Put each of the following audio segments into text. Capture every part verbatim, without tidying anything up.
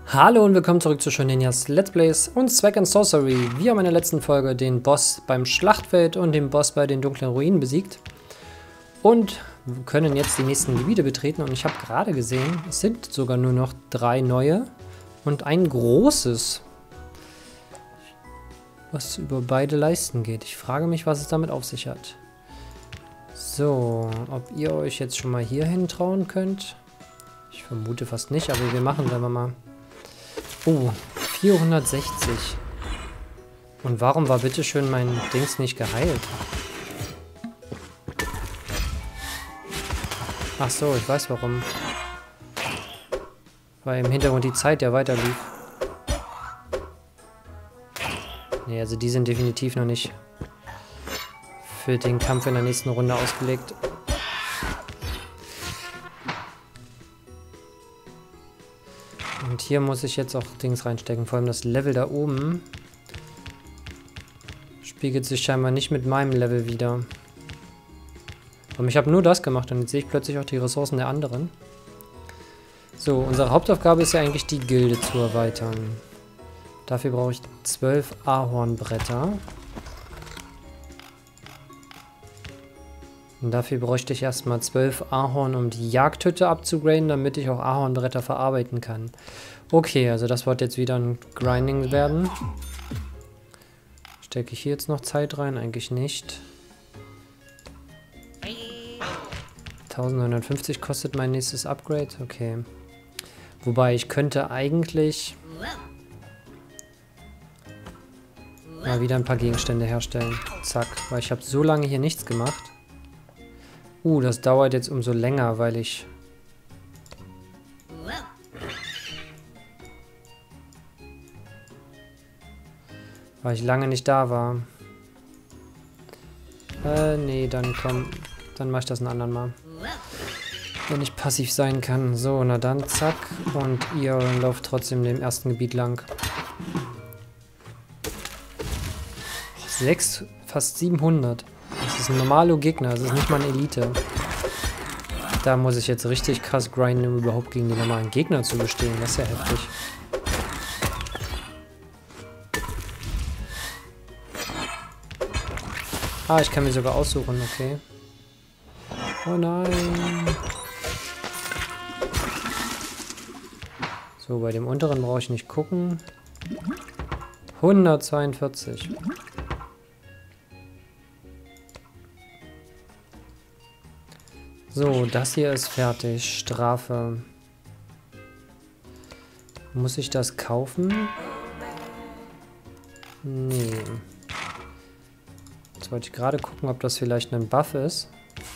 Hallo und willkommen zurück zu Shonenias Let's Plays und Swag and Sorcery. Wir haben in der letzten Folge den Boss beim Schlachtfeld und den Boss bei den dunklen Ruinen besiegt. Und können jetzt die nächsten Gebiete betreten. Und ich habe gerade gesehen, es sind sogar nur noch drei neue und ein großes, was über beide Leisten geht. Ich frage mich, was es damit auf sich hat. So, ob ihr euch jetzt schon mal hier hintrauen könnt. Ich vermute fast nicht, aber wir machen es einfach mal. Oh, vierhundertsechzig. Und warum war bitteschön mein Dings nicht geheilt? Ach so, ich weiß warum. Weil im Hintergrund die Zeit ja weiter lief. Ne, also die sind definitiv noch nicht für den Kampf in der nächsten Runde ausgelegt. Und hier muss ich jetzt auch Dings reinstecken. Vor allem das Level da oben spiegelt sich scheinbar nicht mit meinem Level wider. Und ich habe nur das gemacht und jetzt sehe ich plötzlich auch die Ressourcen der anderen. So, unsere Hauptaufgabe ist ja eigentlich die Gilde zu erweitern. Dafür brauche ich zwölf Ahornbretter. Und dafür bräuchte ich erstmal zwölf Ahorn, um die Jagdhütte abzugraden, damit ich auch Ahornbretter verarbeiten kann. Okay, also das wird jetzt wieder ein Grinding werden. Stecke ich hier jetzt noch Zeit rein? Eigentlich nicht. neunzehnhundertfünfzig kostet mein nächstes Upgrade. Okay. Wobei ich könnte eigentlich mal wieder ein paar Gegenstände herstellen. Zack, weil ich habe so lange hier nichts gemacht. Uh, das dauert jetzt umso länger, weil ich... Weil ich lange nicht da war. Äh, nee, dann komm... Dann mach ich das einen anderen Mal. Wenn ich passiv sein kann. So, na dann, zack. Und ihr lauft trotzdem dem ersten Gebiet lang. sechs, fast siebenhundert. Das ist ein normaler Gegner, das ist nicht mal eine Elite. Da muss ich jetzt richtig krass grinden, um überhaupt gegen die normalen Gegner zu bestehen. Das ist ja heftig. Ah, ich kann mir sogar aussuchen, okay. Oh nein. So, bei dem unteren brauche ich nicht gucken. hundertzweiundvierzig. So, das hier ist fertig. Strafe. Muss ich das kaufen? Nee. Jetzt wollte ich gerade gucken, ob das vielleicht ein Buff ist.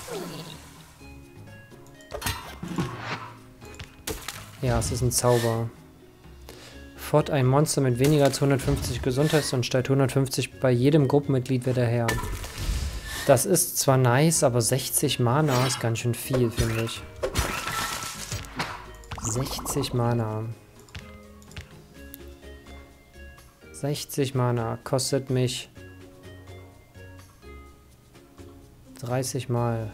Ja, es ist ein Zauber. Fort ein Monster mit weniger als hundertfünfzig Gesundheits- und stellt hundertfünfzig bei jedem Gruppenmitglied wieder her. Das ist zwar nice, aber sechzig Mana ist ganz schön viel, finde ich. sechzig Mana. sechzig Mana kostet mich dreißig Mal.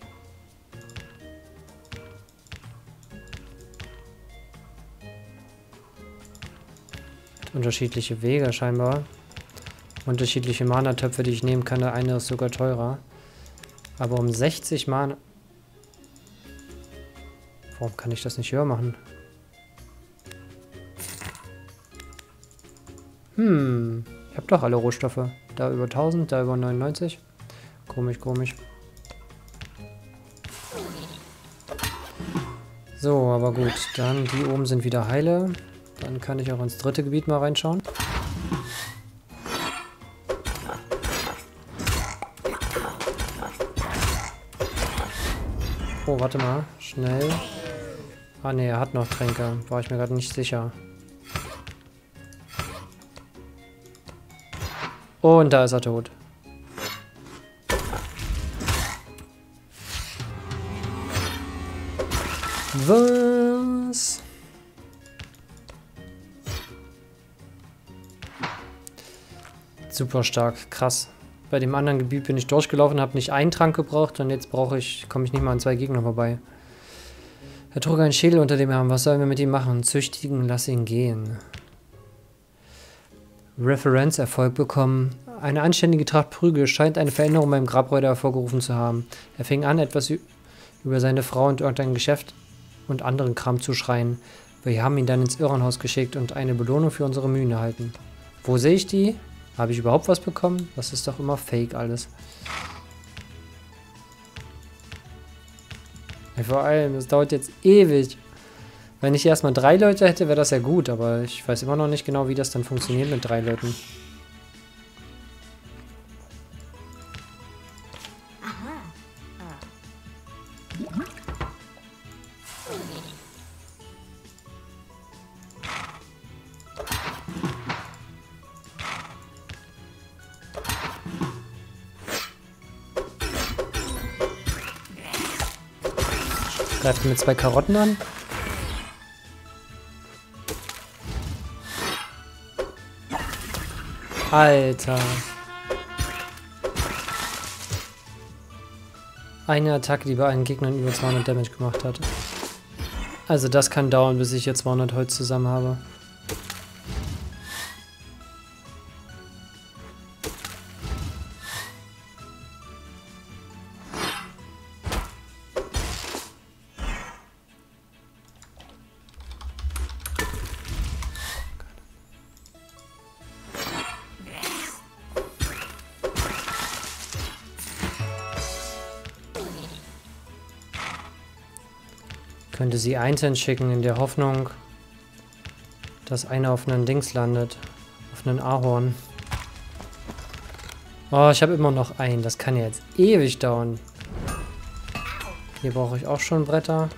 Unterschiedliche Wege scheinbar. Unterschiedliche Mana-Töpfe, die ich nehmen kann. Der eine ist sogar teurer. Aber um sechzig Mana... Warum kann ich das nicht höher machen? Hm. Ich habe doch alle Rohstoffe. Da über tausend, da über neunundneunzig. Komisch, komisch. So, aber gut. Dann die oben sind wieder heile. Dann kann ich auch ins dritte Gebiet mal reinschauen. Oh, warte mal. Schnell. Ah, ne, er hat noch Tränke. War ich mir gerade nicht sicher. Und da ist er tot. Was? Super stark. Krass. Bei dem anderen Gebiet bin ich durchgelaufen, habe nicht einen Trank gebraucht und jetzt brauche ich, komme ich nicht mal an zwei Gegner vorbei. Er trug einen Schädel unter dem Arm. Was sollen wir mit ihm machen? Züchtigen, lass ihn gehen. Referenzerfolg bekommen. Eine anständige Tracht Prügel scheint eine Veränderung beim Grabräuber hervorgerufen zu haben. Er fing an, etwas über seine Frau und irgendein Geschäft und anderen Kram zu schreien. Wir haben ihn dann ins Irrenhaus geschickt und eine Belohnung für unsere Mühen erhalten. Wo sehe ich die? Habe ich überhaupt was bekommen? Das ist doch immer fake alles. Ja, vor allem, das dauert jetzt ewig. Wenn ich erstmal drei Leute hätte, wäre das ja gut, aber ich weiß immer noch nicht genau, wie das dann funktioniert mit drei Leuten. Greift mit zwei Karotten an. Alter. Eine Attacke, die bei allen Gegnern über zweihundert Damage gemacht hat. Also das kann dauern, bis ich jetzt zweihundert Holz zusammen habe. Könnte sie einzeln schicken, in der Hoffnung, dass einer auf einen Dings landet. Auf einen Ahorn. Oh, ich habe immer noch einen. Das kann ja jetzt ewig dauern. Hier brauche ich auch schon Bretter.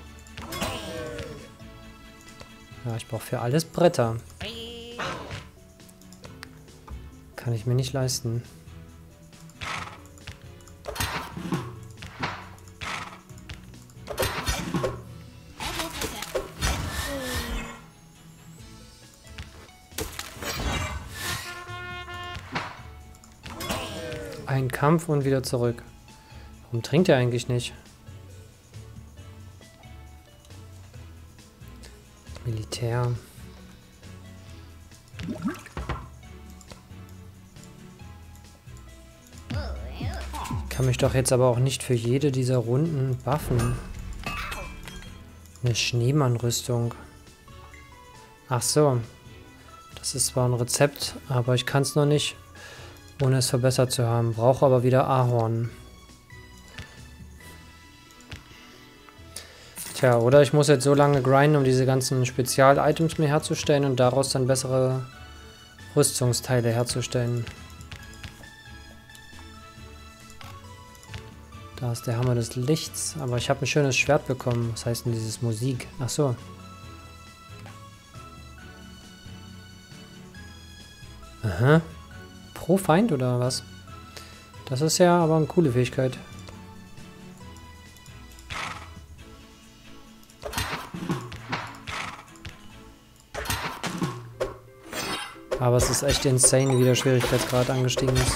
Ja, ich brauche für alles Bretter. Kann ich mir nicht leisten. Ein Kampf und wieder zurück. Warum trinkt er eigentlich nicht? Militär. Ich kann mich doch jetzt aber auch nicht für jede dieser Runden buffen. Eine Schneemannrüstung. Ach so. Das ist zwar ein Rezept, aber ich kann es noch nicht, ohne es verbessert zu haben. Brauche aber wieder Ahorn. Tja, oder ich muss jetzt so lange grinden, um diese ganzen Spezial-Items mir herzustellen und daraus dann bessere Rüstungsteile herzustellen. Da ist der Hammer des Lichts, aber ich habe ein schönes Schwert bekommen. Was heißt denn dieses Musik? Ach so. Aha. Pro Feind oder was? Das ist ja aber eine coole Fähigkeit. Aber es ist echt insane, wie der Schwierigkeitsgrad angestiegen ist.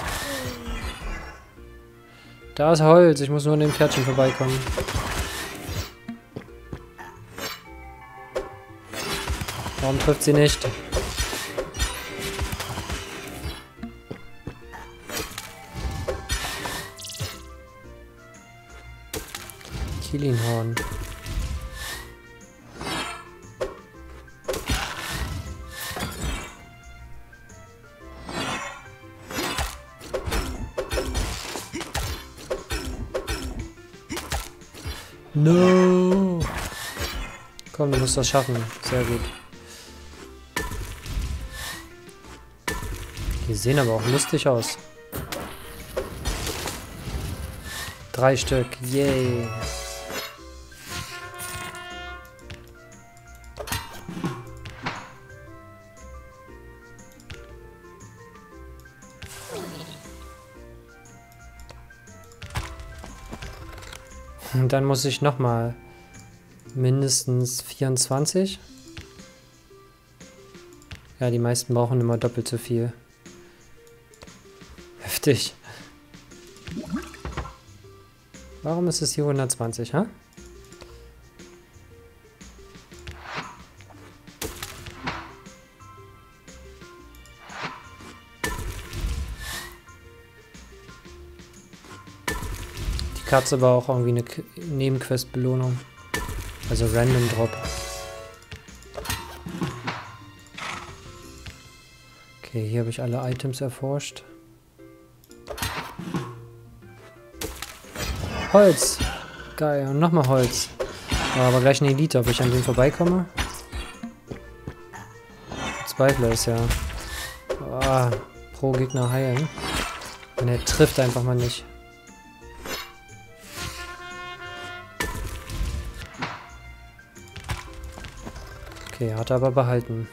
Da ist Holz, ich muss nur an dem Pferdchen vorbeikommen. Warum trifft sie nicht? Killinhorn. No! Komm, du musst das schaffen. Sehr gut. Die sehen aber auch lustig aus. Drei Stück. Yay! Und dann muss ich nochmal mindestens vierundzwanzig. Ja, die meisten brauchen immer doppelt so viel. Heftig. Warum ist es hier hundertzwanzig, ha? Katze war auch irgendwie eine Nebenquest-Belohnung. Also Random Drop. Okay, hier habe ich alle Items erforscht. Holz! Geil, und nochmal Holz. Aber gleich eine Elite, ob ich an dem vorbeikomme. Zweifler ist ja. Oh, pro Gegner heilen. Und er trifft einfach mal nicht. Okay, hat er aber behalten.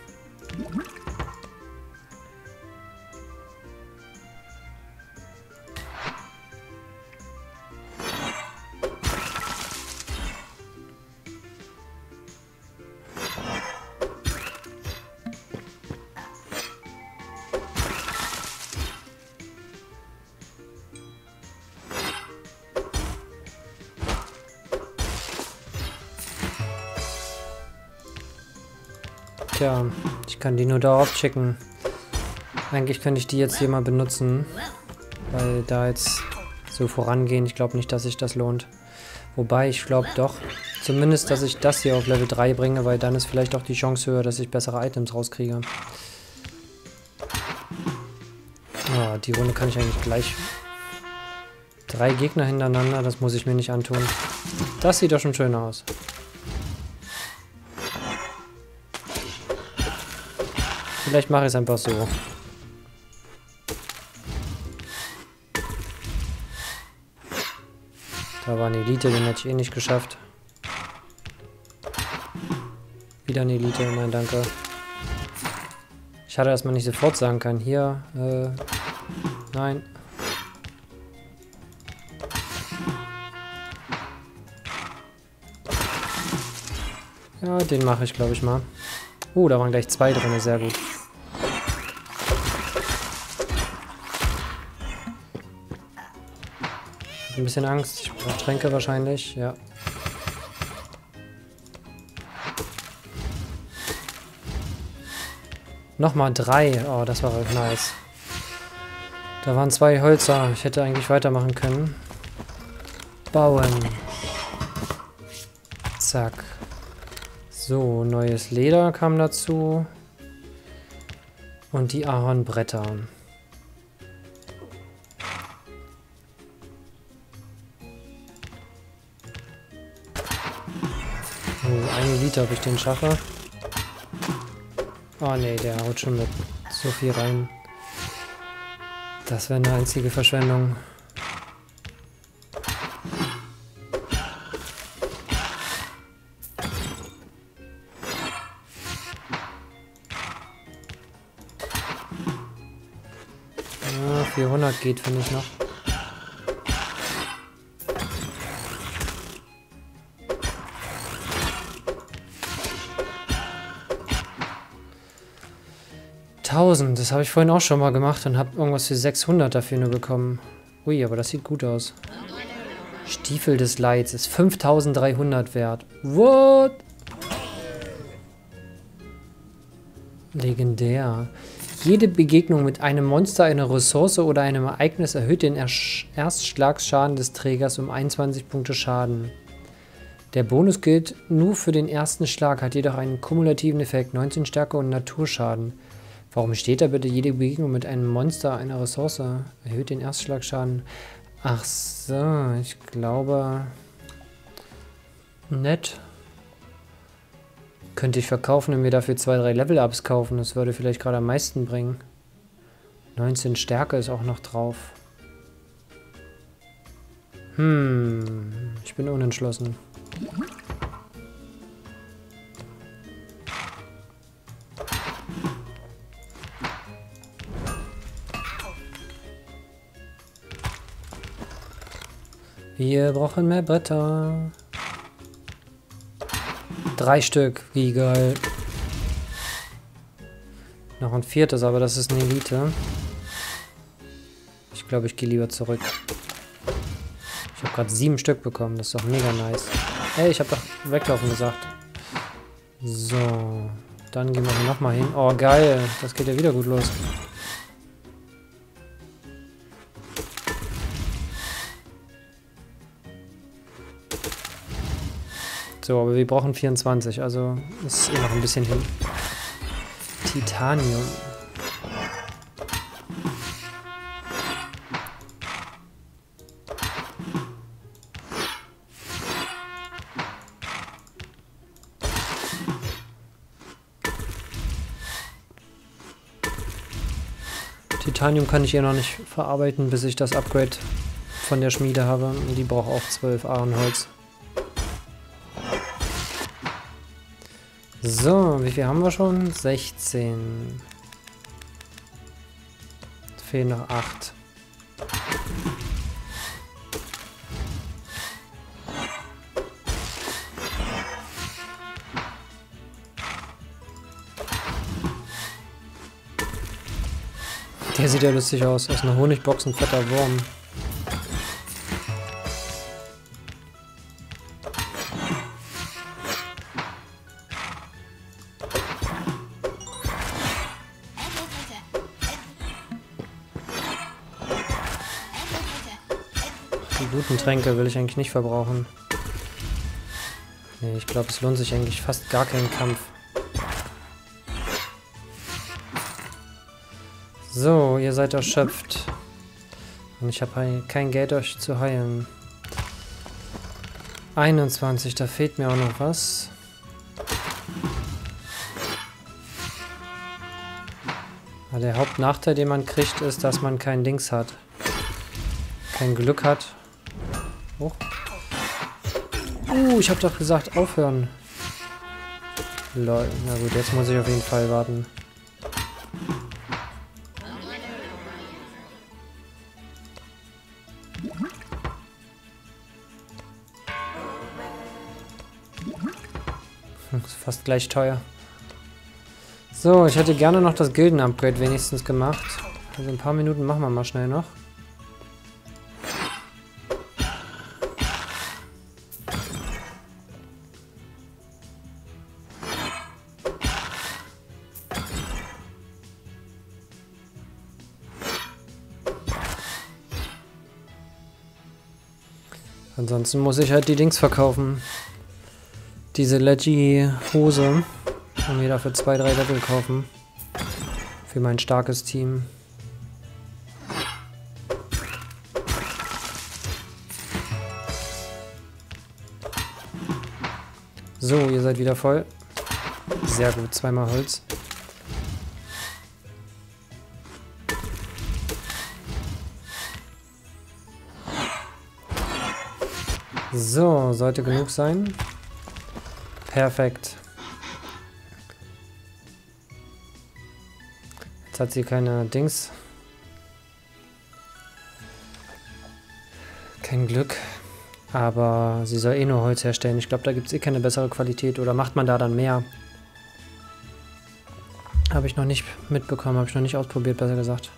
Tja, ich kann die nur darauf checken. Eigentlich könnte ich die jetzt hier mal benutzen. Weil da jetzt so vorangehen, ich glaube nicht, dass sich das lohnt. Wobei, ich glaube doch, zumindest, dass ich das hier auf Level drei bringe, weil dann ist vielleicht auch die Chance höher, dass ich bessere Items rauskriege. Oh, die Runde kann ich eigentlich gleich... Drei Gegner hintereinander, das muss ich mir nicht antun. Das sieht doch schon schön aus. Vielleicht mache ich es einfach so. Da war eine Elite, den hätte ich eh nicht geschafft. Wieder eine Elite, nein, danke. Schade, dass man nicht sofort sagen kann. Hier, äh, nein. Ja, den mache ich, glaube ich, mal. Oh, uh, da waren gleich zwei drin, sehr gut. Ein bisschen Angst. Ich brauche Tränke wahrscheinlich, ja. Nochmal drei. Oh, das war nice. Da waren zwei Hölzer. Ich hätte eigentlich weitermachen können. Bauen. Zack. So, neues Leder kam dazu. Und die Ahornbretter. Oh, eine Liter, ob ich den schaffe. Oh ne, der haut schon mit so viel rein. Das wäre eine einzige Verschwendung. Ja, vierhundert geht, finde ich noch. tausend, das habe ich vorhin auch schon mal gemacht und habe irgendwas für sechshundert dafür nur bekommen. Ui, aber das sieht gut aus. Stiefel des Leids ist fünftausenddreihundert wert. What? Legendär. Jede Begegnung mit einem Monster, einer Ressource oder einem Ereignis erhöht den Erstschlagsschaden des Trägers um einundzwanzig Punkte Schaden. Der Bonus gilt nur für den ersten Schlag, hat jedoch einen kumulativen Effekt, neunzehn Stärke und Naturschaden. Warum steht da bitte, jede Begegnung mit einem Monster, einer Ressource erhöht den Erstschlagschaden? Ach so, ich glaube... Nett. Könnte ich verkaufen und mir dafür zwei, drei Level-Ups kaufen. Das würde vielleicht gerade am meisten bringen. neunzehn Stärke ist auch noch drauf. Hm, ich bin unentschlossen. Wir brauchen mehr Bretter. Drei Stück, wie geil. Noch ein viertes, aber das ist eine Elite. Ich glaube, ich gehe lieber zurück. Ich habe gerade sieben Stück bekommen, das ist doch mega nice. Hey, ich habe doch weglaufen gesagt. So, dann gehen wir nochmal hin. Oh, geil, das geht ja wieder gut los. So, aber wir brauchen vierundzwanzig, also ist eh noch ein bisschen hin. Titanium. Titanium kann ich hier noch nicht verarbeiten, bis ich das Upgrade von der Schmiede habe. Und die braucht auch zwölf Ahornholz. So, wie viel haben wir schon? sechzehn. Es fehlen noch acht. Der sieht ja lustig aus. Aus einer Honigbox ein fetter Wurm. Die guten Tränke will ich eigentlich nicht verbrauchen. Nee, ich glaube, es lohnt sich eigentlich fast gar keinen Kampf. So, ihr seid erschöpft. Und ich habe kein Geld, euch zu heilen. einundzwanzig, da fehlt mir auch noch was. Aber der Hauptnachteil, den man kriegt, ist, dass man kein Dings hat. Kein Glück hat. Oh. Uh, ich habe doch gesagt, aufhören. Lol, na gut, jetzt muss ich auf jeden Fall warten. Ist fast gleich teuer. So, ich hätte gerne noch das Gilden-Upgrade wenigstens gemacht. Also ein paar Minuten machen wir mal schnell noch. Ansonsten muss ich halt die Dings verkaufen. Diese Leggy-Hose. Und mir dafür zwei, drei Level kaufen. Für mein starkes Team. So, ihr seid wieder voll. Sehr gut, zweimal Holz. So, sollte genug sein. Perfekt. Jetzt hat sie keine Dings. Kein Glück. Aber sie soll eh nur Holz herstellen. Ich glaube, da gibt es eh keine bessere Qualität. Oder macht man da dann mehr? Habe ich noch nicht mitbekommen. Habe ich noch nicht ausprobiert, besser gesagt.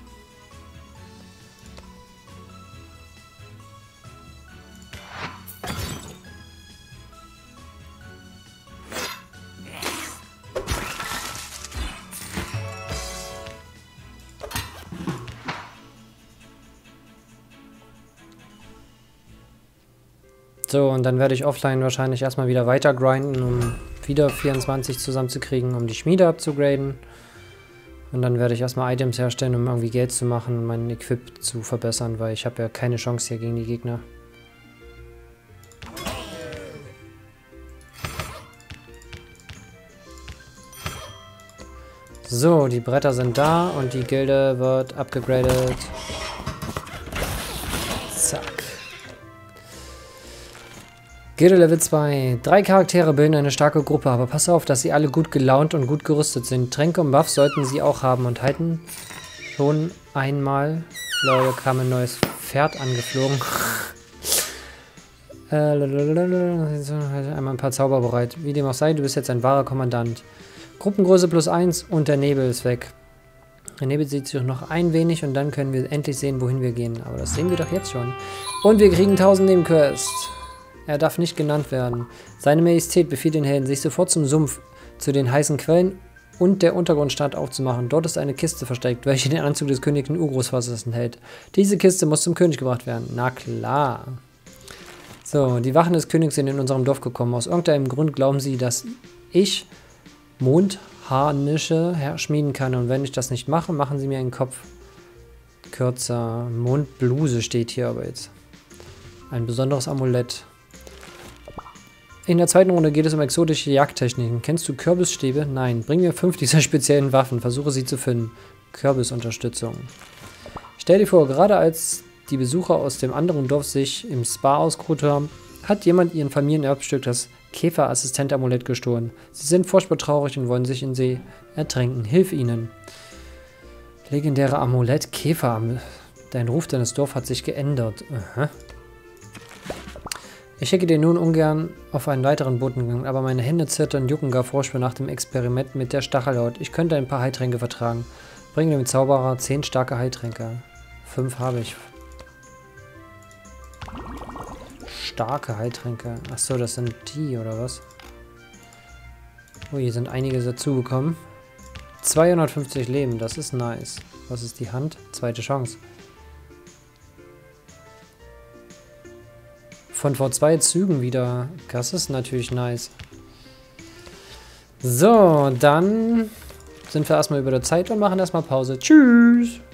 So, und dann werde ich offline wahrscheinlich erstmal wieder weiter grinden, um wieder vierundzwanzig zusammenzukriegen, um die Schmiede abzugraden. Und dann werde ich erstmal Items herstellen, um irgendwie Geld zu machen und meinen Equip zu verbessern, weil ich habe ja keine Chance hier gegen die Gegner. So, die Bretter sind da und die Gilde wird abgegradet. Zack. Gilde Level zwei. Drei Charaktere bilden eine starke Gruppe, aber pass auf, dass sie alle gut gelaunt und gut gerüstet sind. Tränke und Buffs sollten sie auch haben und halten schon einmal. Lol, kam ein neues Pferd angeflogen. äh, einmal ein paar Zauber bereit. Wie dem auch sei, du bist jetzt ein wahrer Kommandant. Gruppengröße plus eins und der Nebel ist weg. Der Nebel sieht sich noch ein wenig und dann können wir endlich sehen, wohin wir gehen. Aber das sehen wir doch jetzt schon. Und wir kriegen tausend Nebenquests. Er darf nicht genannt werden. Seine Majestät befiehlt den Helden, sich sofort zum Sumpf, zu den heißen Quellen und der Untergrundstadt aufzumachen. Dort ist eine Kiste versteckt, welche den Anzug des königlichen Urgroßvaters enthält. Diese Kiste muss zum König gebracht werden. Na klar. So, die Wachen des Königs sind in unserem Dorf gekommen. Aus irgendeinem Grund glauben sie, dass ich Mondharnische schmieden kann. Und wenn ich das nicht mache, machen sie mir einen Kopf kürzer. Mondbluse steht hier aber jetzt. Ein besonderes Amulett. In der zweiten Runde geht es um exotische Jagdtechniken. Kennst du Kürbisstäbe? Nein. Bring mir fünf dieser speziellen Waffen. Versuche sie zu finden. Kürbisunterstützung. Stell dir vor, gerade als die Besucher aus dem anderen Dorf sich im Spa ausgeruht haben, hat jemand ihren Familienerbstück, das Käferassistent-Amulett, gestohlen. Sie sind furchtbar traurig und wollen sich in See ertränken. Hilf ihnen. Legendäre Amulett Käfer. Dein Ruf deines Dorfs hat sich geändert. Aha. Ich schicke dir nun ungern auf einen weiteren Botengang, aber meine Hände zittern und jucken gar furchtbar nach dem Experiment mit der Stachelhaut. Ich könnte ein paar Heiltränke vertragen. Bringe dem Zauberer zehn starke Heiltränke. Fünf habe ich. Starke Heiltränke. Achso, das sind die, oder was? Oh, hier sind einige dazugekommen. zweihundertfünfzig Leben, das ist nice. Was ist die Hand? Zweite Chance. Von vor zwei Zügen wieder. Das ist natürlich nice. So, dann sind wir erstmal über der Zeit und machen erstmal Pause. Tschüss!